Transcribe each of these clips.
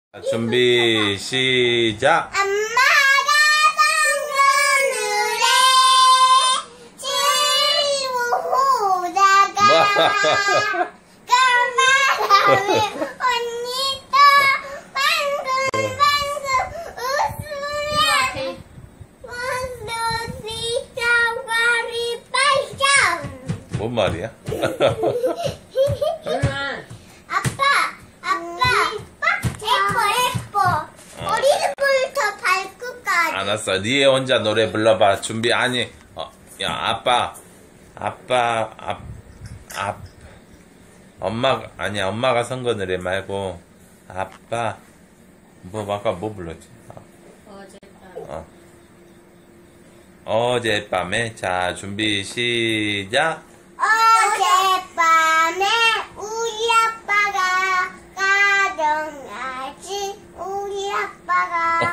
준비 시작. 엄마가 방문을 해 지우다가 까마라면 언니도 방글방글 웃으면 원소리 사과리 빨장. 뭔 말이야? 머리부터 발끝까지. 알았어. 니 혼자 노래 불러봐. 준비. 아니. 야, 아빠. 엄마가 선거 노래 말고 아빠. 아까 뭐 불렀지? 어젯밤에. 자, 준비 시작. 어젯밤에 우리 아빠가 가정하신 우리 아빠가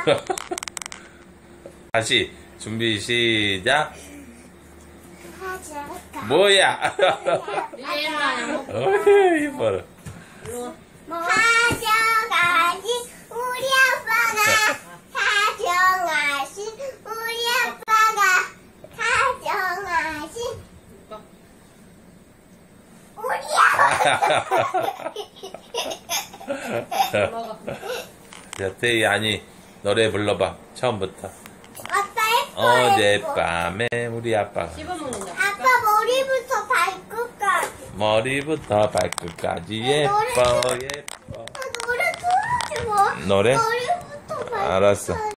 다시 준비 시작. 가져가 뭐야? 어휴, 이뻐라. 가져가신 우리 아빠가 가정하신 우리 아빠가 가정하신 우리 아빠. 여태이 아니 노래 불러봐. 처음부터. 아빠 예뻐. 어젯밤에 우리 아빠가 아빠 머리부터 발끝까지 예뻐. 노래 틀어줘. 노래? 머리부터 발끝까지. 알았어.